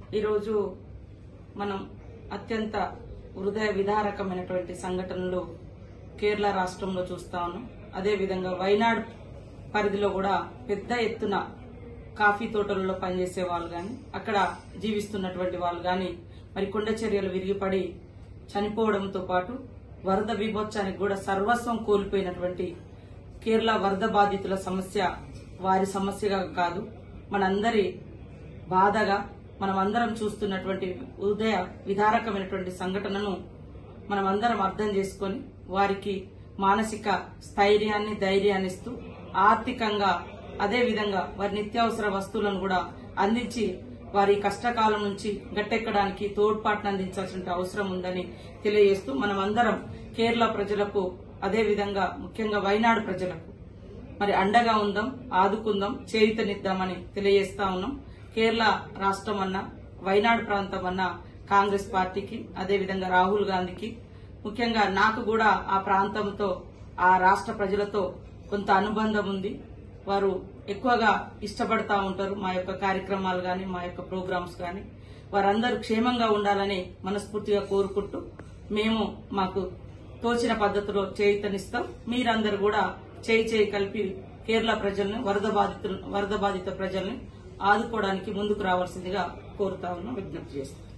ఈరోజు మనం అత్యంత హృదయ విదారకమైనటువంటి సంఘటనలు కేరళ రాష్ట్రంలో చూస్తా ఉన్నాం. అదేవిధంగా వైనాడ్ పరిధిలో కూడా పెద్ద ఎత్తున కాఫీ తోటలలో పనిచేసే వాళ్ళు గాని, అక్కడ జీవిస్తున్నటువంటి వాళ్ళు గాని మరి కొండ చర్యలు విరిగిపడి చనిపోవడంతో పాటు వరద విమోచనానికి కూడా సర్వస్వం కోల్పోయినటువంటి కేరళ వరద బాధితుల సమస్య వారి సమస్యగా కాదు, మనందరి బాధగా మనమందరం చూస్తున్నటువంటి హృదయ విదారకమైనటువంటి సంఘటనను మనమందరం అర్థం చేసుకుని వారికి మానసిక స్థైర్యాన్ని ధైర్యాన్ని ఇస్తూ ఆర్థికంగా అదేవిధంగా వారి నిత్యావసర వస్తువులను కూడా అందించి వారి కష్టకాలం నుంచి గట్టెక్కడానికి తోడ్పాటును అందించాల్సిన అవసరం ఉందని తెలియజేస్తూ మనమందరం కేరళ ప్రజలకు అదేవిధంగా ముఖ్యంగా వైనాడు ప్రజలకు మరి అండగా ఉందాం, ఆదుకుందాం, చేయూతనిద్దామని తెలియజేస్తా ఉన్నాం. కేరళ రాష్ట్రం అన్నా వైనాడు ప్రాంతం అన్నా కాంగ్రెస్ పార్టీకి అదేవిధంగా రాహుల్ గాంధీకి ముఖ్యంగా నాకు కూడా ఆ ప్రాంతంతో ఆ రాష్ట్ర ప్రజలతో కొంత అనుబంధం ఉంది. వారు ఎక్కువగా ఇష్టపడతా ఉంటారు మా యొక్క కార్యక్రమాలు గాని మా యొక్క ప్రోగ్రామ్స్ గాని. వారందరూ క్షేమంగా ఉండాలని మనస్ఫూర్తిగా కోరుకుంటూ మేము మాకు తోచిన పద్ధతిలో చేయూతనిస్తాం. మీరందరూ కూడా చేయి కలిపి కేరళ ప్రజల్ని వరద బాధిత ప్రజల్ని ఆదుకోవడానికి ముందుకు రావాల్సిందిగా కోరుతా ఉన్నాం, విజ్ఞప్తి చేస్తాం.